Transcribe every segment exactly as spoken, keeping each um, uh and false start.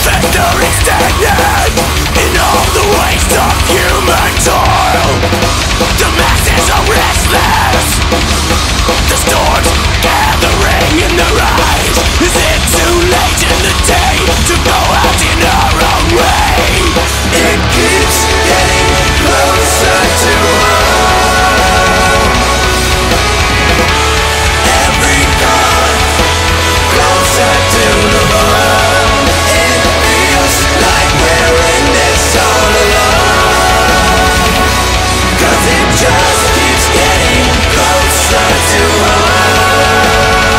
Festering stagnant in all the waste of human toil. The masses are restless, the storms gathering in their eyes. Is it too late in the day to go out in our own way? It keeps getting closer to home. Every thought closer to the home. It feels like we're in this all alone, 'cause it just keeps getting closer to home.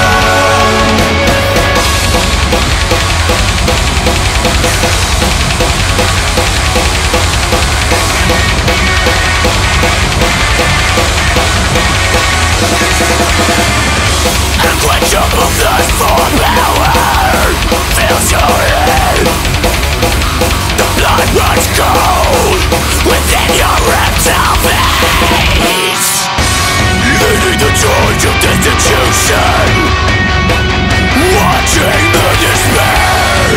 Unquenchable thirst for power fills your head. The blood runs cold within your reptile veins, leading the charge of destitution, watching the despair.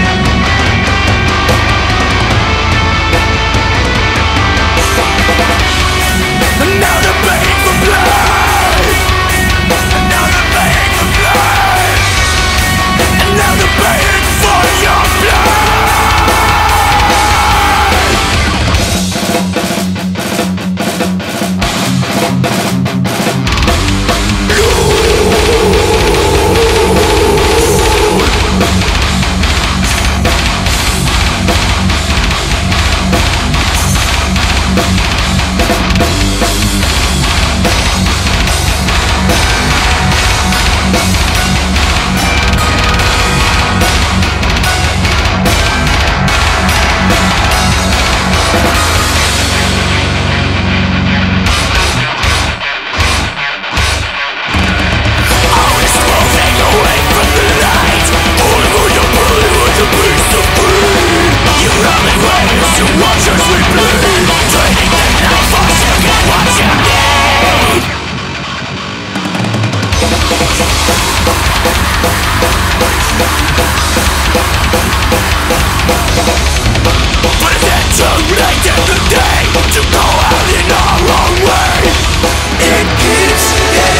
And now they're begging for blood. And now they're begging for blood. And now they're begging for your to go out in our own way. It keeps getting